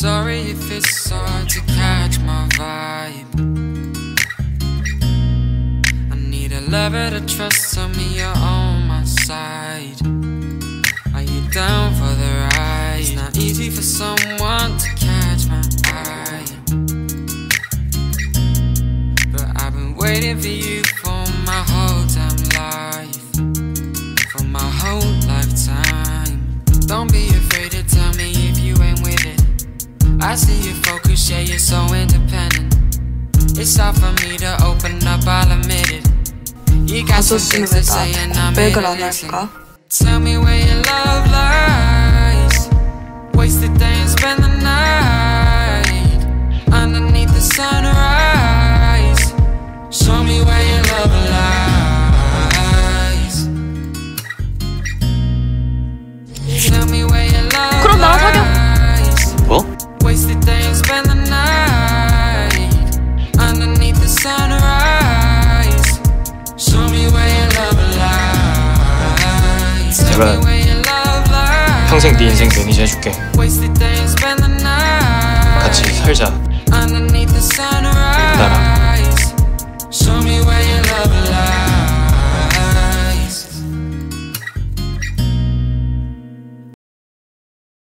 sorry if it's hard to catch my vibe. I need a lover to trust, tell me you're on my side. Are you down for the ride? It's not easy for someone to catch my eye, but I've been waiting for you for my whole damn life, for my whole lifetime. Don't be afraid to tell me if you ain't with it. I see you focus, yeah, you're so independent. It's hard for me to open up, I'll admit it. You got some things to say and I'm here to listen. Tell me where your love lies. Waste the day and spend the night underneath the sunrise. Show me where your love lies. Tell me where your love 그럼 나랑 사겨. 뭐? Waste the day and spend the night underneath the sunrise. Show me where your love lies. 내가 평생 네 인생 매니저 해줄게. 같이 살자. 나랑.